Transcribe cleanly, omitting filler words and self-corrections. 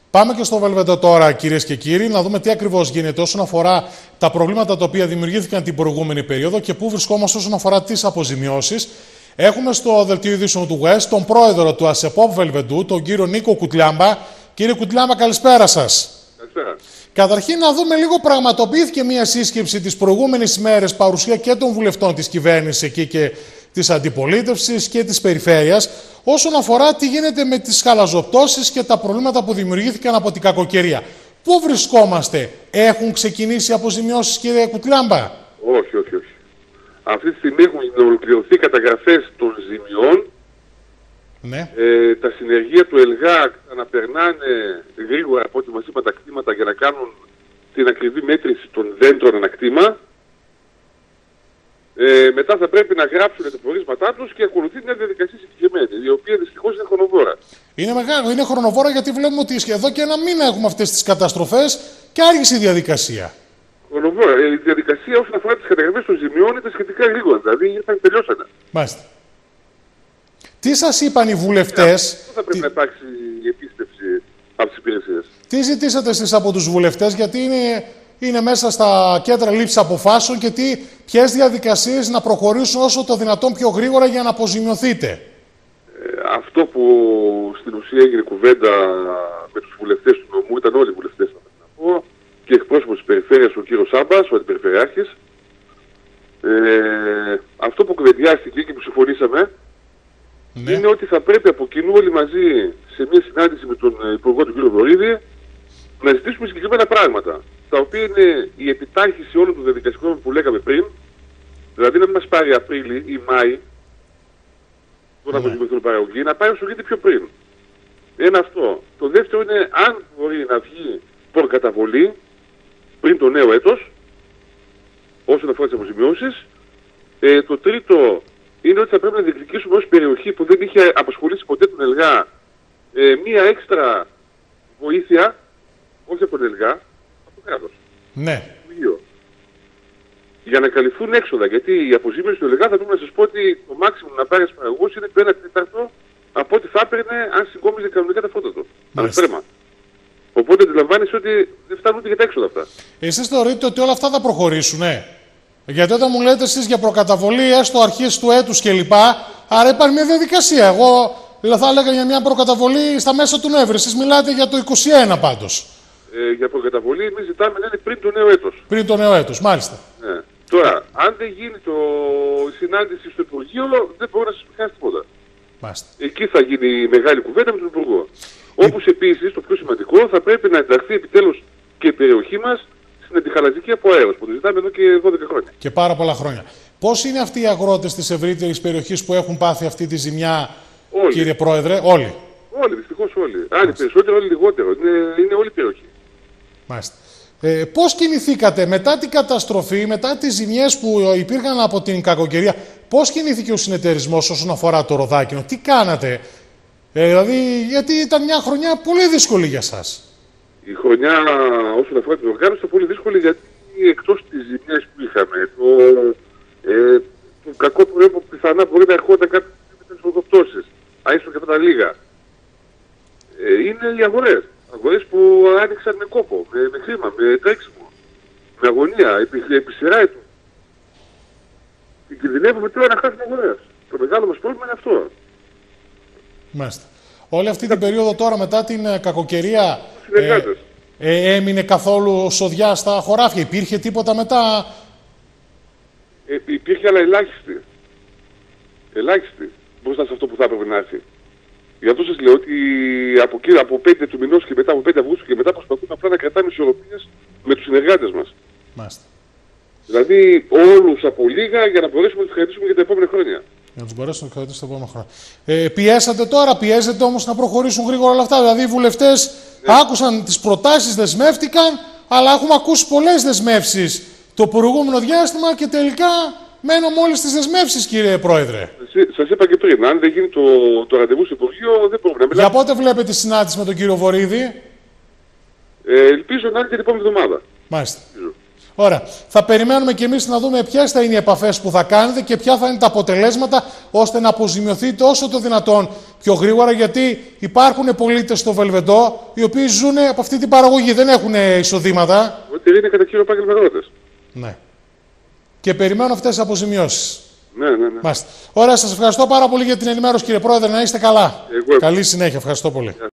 Πάμε και στο Βέλβετο τώρα, κυρίες και κύριοι, να δούμε τι ακριβώς γίνεται όσον αφορά τα προβλήματα τα οποία δημιουργήθηκαν την προηγούμενη περίοδο και πού βρισκόμαστε όσον αφορά τις αποζημιώσεις. Έχουμε στο δελτίο ειδήσεων του West τον πρόεδρο του ΑΣΕΠΟΠ Βελβεντού, τον κύριο Νίκο Κουτλιάμπα. Κύριε Κουτλιάμπα, καλησπέρα σας. Καλησπέρα. Καταρχήν, να δούμε λίγο, πραγματοποιήθηκε μια σύσκεψη τις προηγούμενες ημέρες, παρουσία και των βουλευτών της κυβέρνησης εκεί και της αντιπολίτευσης και της περιφέρειας, όσον αφορά τι γίνεται με τις χαλαζοπτώσεις και τα προβλήματα που δημιουργήθηκαν από την κακοκαιρία. Πού βρισκόμαστε, έχουν ξεκινήσει αποζημιώσεις, κύριε Κουτλιάμπα? Όχι. Αυτή τη στιγμή έχουν ολοκληρωθεί καταγραφές των ζημιών. Ναι. Τα συνεργεία του ΕΛΓΑ αναπερνάνε γρήγορα από ό,τι μας είπαν τα κτήματα για να κάνουν την ακριβή μέτρηση των δέντρων ανακτήμα. Μετά θα πρέπει να γράψουν τα πορίσματά τους και ακολουθεί μια διαδικασία συγκεκριμένη, η οποία δυστυχώς είναι χρονοβόρα. Είναι χρονοβόρα γιατί βλέπουμε ότι εδώ και ένα μήνα έχουμε αυτές τις καταστροφές και άργησε η διαδικασία. Χρονοβόρα. Η διαδικασία όσον αφορά τις καταγραφές των ζημιών ήταν σχετικά γρήγορα, δηλαδή τελειώσανε. Μάλιστα. Τι σας είπαν οι βουλευτές? Δεν θα πρέπει να υπάρξει η επίστευση από τις υπηρεσίες. Τι ζητήσατε εσείς από τους βουλευτές, γιατί είναι μέσα στα κέντρα λήψης αποφάσεων και ποιες διαδικασίες να προχωρήσουν όσο το δυνατόν πιο γρήγορα για να αποζημιωθείτε? Αυτό που στην ουσία έγινε κουβέντα με τους βουλευτές του νομού, ήταν όλοι οι βουλευτές, θα πρέπει να πω, και εκπρόσωπος της περιφέρειας, ο κύριος Σάμπας, ο αντιπεριφερειάρχης. Αυτό που κουβεντιάστηκε και που συμφωνήσαμε, ναι, είναι ότι θα πρέπει από κοινού όλοι μαζί σε μια συνάντηση με τον Υπουργό του κ. Βορίδη να ζητήσουμε συγκεκριμένα πράγματα, τα οποία είναι η επιτάχυνση όλων των διαδικασιών που λέγαμε πριν, δηλαδή να μην μας πάρει Απρίλη ή Μάη, τώρα αποζημιωθούν παραγωγή, να πάει όσο γίνεται πιο πριν. Ένα αυτό. Το δεύτερο είναι αν μπορεί να βγει προκαταβολή πριν το νέο έτος, όσον αφορά τις αποζημιώσεις. Το τρίτο είναι ότι θα πρέπει να διεκδικήσουμε ως περιοχή που δεν είχε απασχολήσει ποτέ τον ΕΛΓΑ μία έξτρα βοήθεια, όχι από τον ΕΛΓΑ, από το κράτος. Ναι. Για να καλυφθούν έξοδα. Γιατί η αποζημίωση του ΕΛΓΑ θα πρέπει να σας πω ότι το μάξιμο να πάρει ένας παραγωγός είναι το 1/4 από ό,τι θα έπαιρνε αν συγκόμιζε κανονικά τα φώτα του. Αναστρέμα. Οπότε αντιλαμβάνεσαι ότι δεν φτάνουν ούτε για τα έξοδα αυτά. Εσείς θεωρείτε ότι όλα αυτά θα προχωρήσουν, Γιατί όταν μου λέτε εσείς για προκαταβολή έστω αρχής του έτους κλπ. Άρα υπάρχει μια διαδικασία. Εγώ θα έλεγα για μια προκαταβολή στα μέσα του Νοέμβρη. Εσείς μιλάτε για το 21 πάντως. Για προκαταβολή εμείς ζητάμε να είναι πριν το νέο έτος. Πριν το νέο έτος, μάλιστα. Ναι. Τώρα, αν δεν γίνει η συνάντηση στο Υπουργείο, δεν μπορώ να σας πιάσει τίποτα. Μάλιστα. Εκεί θα γίνει η μεγάλη κουβέντα με τον Υπουργό. Όπως επίσης, το πιο σημαντικό, θα πρέπει να ενταχθεί επιτέλους και η περιοχή μας στην αντιχαλαζική από αέρος, που το ζητάμε εδώ και 12 χρόνια. Και πάρα πολλά χρόνια. Πώς είναι αυτοί οι αγρότες της ευρύτερης περιοχής που έχουν πάθει αυτή τη ζημιά, όλοι, κύριε Πρόεδρε? Όλοι. Όλοι, δυστυχώς όλοι. Άλλοι περισσότερο, άλλοι λιγότερο. Είναι όλη η περιοχή. Μάλιστα. Πώς κινηθήκατε μετά την καταστροφή, μετά τις ζημιές που υπήρχαν από την κακοκαιρία, πώς κινήθηκε ο συνεταιρισμός όσον αφορά το Ροδάκινο, τι κάνατε? Δηλαδή, γιατί ήταν μια χρονιά πολύ δύσκολη για σας. Η χρονιά όσον αφορά την οργάνωση ήταν πολύ δύσκολη, γιατί εκτός τις ζημιές που είχαμε, το κακό που πιθανά μπορεί να ερχόταν κάτι με τις οδοπτώσεις, άιστο και αυτά τα λίγα, είναι οι αγορές. Αγορές που άνοιξαν με κόπο, με χρήμα, με τρέξιμο, με αγωνία, επί σειρά ετών. Και κινδυνεύουμε τώρα να χάσουμε αγορές. Το μεγάλο μας πρόβλημα είναι αυτό. Μάλιστα. Όλη αυτή την περίοδο τώρα μετά την κακοκαιρία έμεινε καθόλου σοδιά στα χωράφια? Υπήρχε τίποτα μετά? Υπήρχε, αλλά ελάχιστη. Ελάχιστη μπροστά σε αυτό που θα έπρεπε να έρθει. Γι' αυτό σας λέω ότι από 5 του μηνός και μετά, από 5 Αυγούστου και μετά, προσπαθούμε απλά να κρατάμε ισορροπίες με τους συνεργάτες μας. Μάλιστα. Δηλαδή όλους από λίγα για να μπορέσουμε να τους κρατήσουμε για τα επόμενα χρόνια. Για να τους μπορέσουμε να κρατήσουμε τα επόμενα χρόνια. Πιέσατε τώρα, πιέζετε όμως να προχωρήσουν γρήγορα όλα αυτά? Δηλαδή οι βουλευτές άκουσαν τις προτάσεις, δεσμεύτηκαν, αλλά έχουμε ακούσει πολλές δεσμεύσεις το προηγούμενο διάστημα και τελικά μένω μόλις στις δεσμεύσεις, κύριε Πρόεδρε. Σας είπα και πριν, αν δεν γίνει το ραντεβού στο Υπουργείο, δεν μπορούμε να μιλάμε. Για πότε βλέπετε τη συνάντηση με τον κύριο Βορίδη? Ελπίζω να είναι και την επόμενη εβδομάδα. Μάλιστα. Ωραία. Θα περιμένουμε κι εμείς να δούμε ποιες θα είναι οι επαφές που θα κάνετε και ποια θα είναι τα αποτελέσματα, ώστε να αποζημιωθείτε όσο το δυνατόν πιο γρήγορα, γιατί υπάρχουν πολίτες στο Βελβεντό οι οποίοι ζουν από αυτή την παραγωγή, δεν έχουν εισοδήματα. Ότι είναι κατά κύριο επάγγελμα αγρότες. Ναι. Και περιμένω αυτές τις αποζημιώσεις. Ναι. Ωραία, σας ευχαριστώ πάρα πολύ για την ενημέρωση, κύριε Πρόεδρε. Να είστε καλά. Εγώ. Καλή συνέχεια. Ευχαριστώ πολύ.